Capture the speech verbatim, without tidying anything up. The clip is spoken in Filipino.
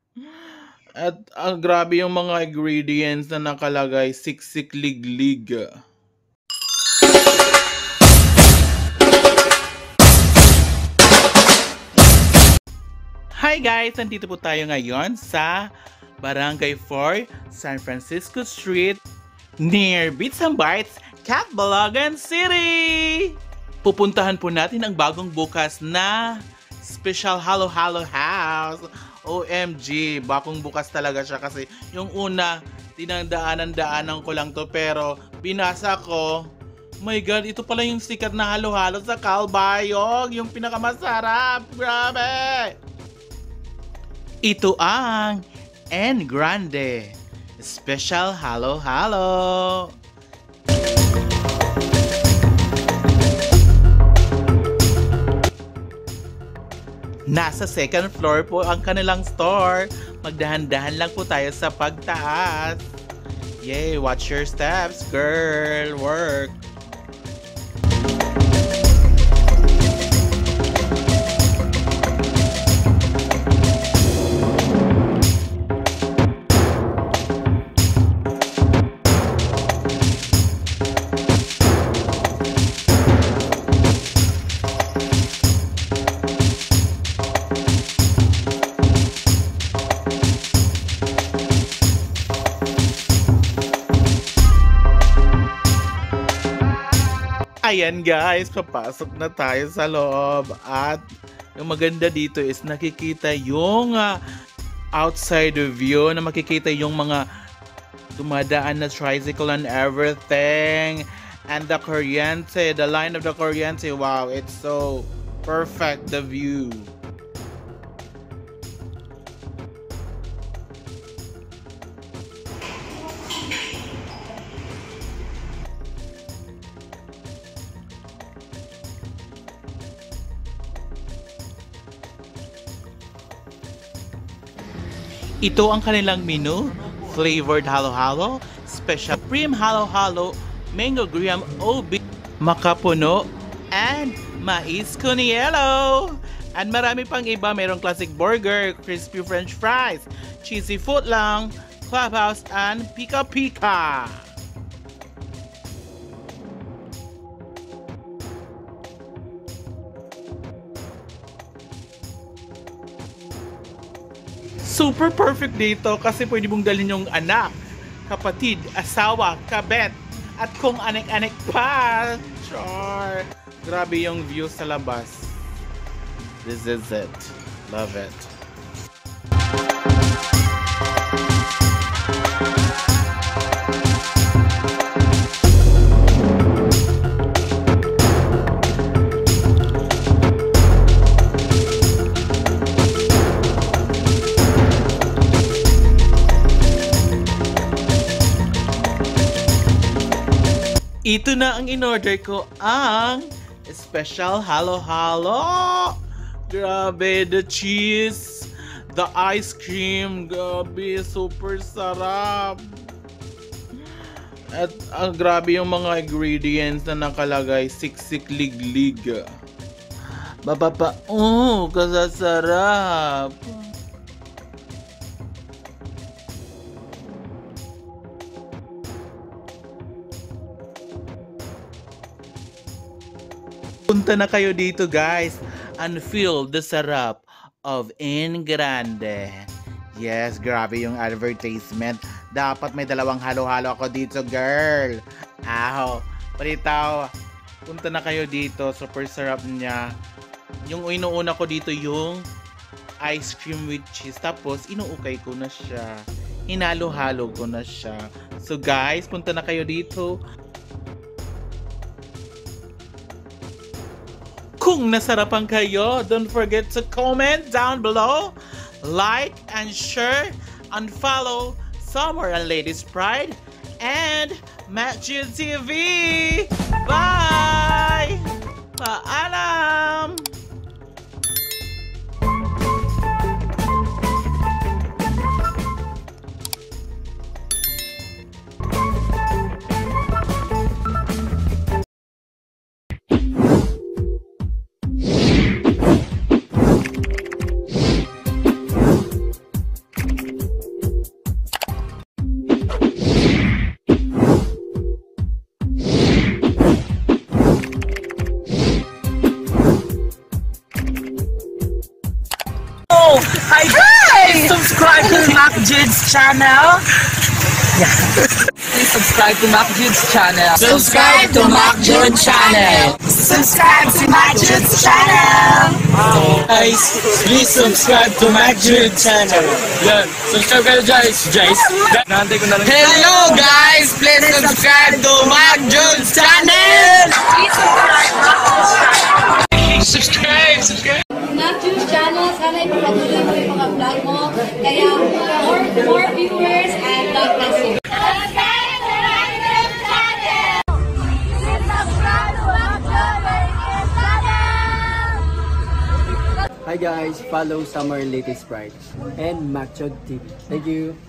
At ah, grabe yung mga ingredients na nakalagay, siksik liglig. Hi guys! Nandito po tayo ngayon sa Barangay four, San Francisco Street, near Bits and Bites, Catbalogan City! Pupuntahan po natin ang bagong bukas na Special Halo Halo House. O M G, bakong bukas talaga siya kasi yung una, tinandaanan-daanan ko lang to pero binasa ko, my God, ito pala yung sikat na halo-halo sa Calbayog, yung pinakamasarap. Grabe! Ito ang En Grande Special Halo Halo. Nasa second floor po ang kanilang store. Magdahan-dahan lang po tayo sa pagtaas. Yay, watch your steps, girl. Work. Ayan guys, papasok na tayo sa loob at yung maganda dito is nakikita yung uh, outside view, na makikita yung mga dumadaan na tricycle and everything, and the kuryente, the line of the kuryente. Wow, it's so perfect, the view. Ito ang kanilang menu: flavored halo-halo, special cream halo-halo, mango graham O B, makapuno, and mais con yelo. And marami pang iba, mayroong classic burger, crispy french fries, cheesy footlong, clubhouse, and pika pika. Super perfect dito kasi pwede mong dalhin yung anak, kapatid, asawa, kabet, at kung anek-anek pa. Char! Grabe yung view sa labas. This is it. Love it. Ito na ang in-order ko, ang special halo-halo. Grabe, the cheese, the ice cream, grabe, super sarap. At uh, grabe yung mga ingredients na nakalagay, siksik liglig. Bababa, oh, kasasarap. Punta na kayo dito guys and feel the sarap of En Grande. Yes, grabe yung advertisement. Dapat may dalawang halo-halo ako dito, girl. Aho, palitaw. Punta na kayo dito, super sarap niya. Yung inuuna ko dito yung ice cream with cheese. Tapos inuukay ko na siya. Hinalo-halo ko na siya. So guys, punta na kayo dito. Kung nasarapan kayo, don't forget to comment down below, like and share, and follow Summer and Ladies Pride and Matthew T V. Bye! Paalam! Jude's channel. Please subscribe to Mac Jude's channel. Subscribe to Mac Jude channel. Subscribe to Mac Jude's channel. Guys, please subscribe to Mac Jude channel. Yan, subscribe kayo guys. Guys, nahantay ko na lang. Hello guys, please subscribe to Mac Jude's channel. Subscribe, subscribe. Mac Jude channel, sana ipapatuloy mo yung mga vlog mo. Kaya more, more viewers and God bless you. Hi guys, follow Summer Latest Sprites and Mac Jude T V. Thank you.